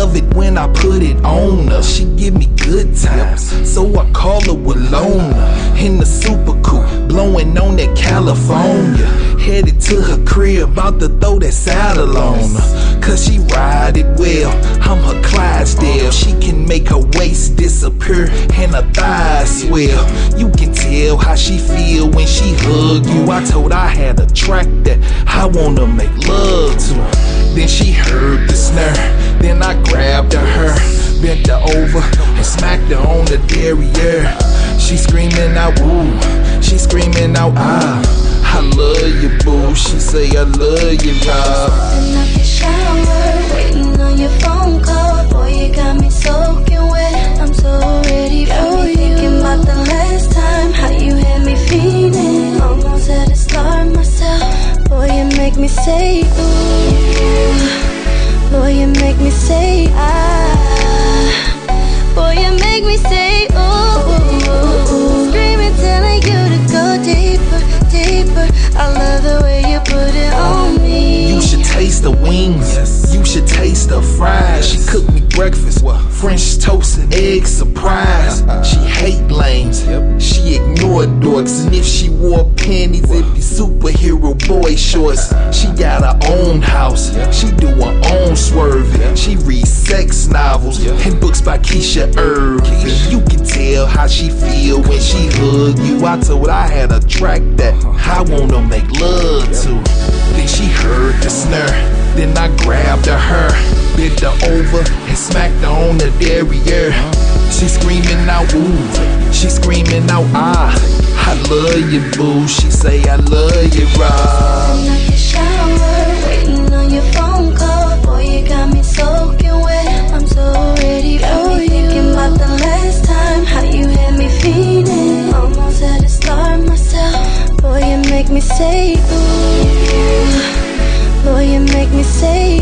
love it when I put it on her. She give me good times, so I call her Walona. In the super coupe, blowing on that California. Headed to her crib, about to throw that saddle on her. Cause she ride it well, I'm her Clydesdale. She can make her waist disappear and her thighs swell. You can tell how she feel when she hug you. I told her I had a track that I wanna make love to. Then she heard the snare, then I grabbed her, bent her over and smacked her on the derriere. She screaming out woo, she screaming out ah, I love you boo, she say I love you Rob. Stepping out the shower, waiting on your phone call. Boy, you got me soaking wet, I'm so ready for you. Thinking about the last time, how you had me feeling. Almost had to start myself. Boy, you make me say ooh. Boy, you make me say ah. Boy, you make me say ooh. Screaming, telling you to go deeper, deeper. I love the way you put it on me. You should taste the wings, you should taste the fries. She cooked me breakfast, French toast and egg surprise. She hate lames, she ignore dorks. And if she wore panties, it'd be superhero boy shorts. She got her own house, she do her own swerving. She reads sex novels and books by Keisha Irving. You can tell how she feel when she hug you. I told her I had a track that I wanna make love to. Then she heard the snare, then I grabbed her, bent her over and smacked her on the derriere. She screaming out ooh, she screaming out ah, I love you boo, she say I love you Rob. Stepping out the shower, waiting on your phone call. Boy, you got me soaking wet, I'm so ready for you. Thinking about the last time, how you had me feeling. Almost had to start myself. Boy, you make me say ooh. Boy, you make me say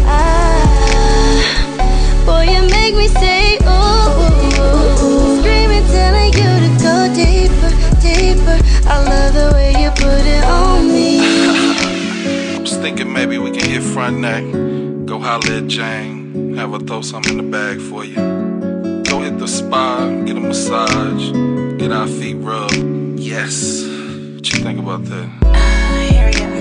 ah. Boy, you make me say ooh. Screaming, telling you to go deeper, deeper. I love the way you put it on me. I was thinking maybe we can hit front neck, go holler at Jane, have her throw something in the bag for you. Go hit the spa, get a massage, get our feet rubbed. Yes. What you think about that? I hear ya.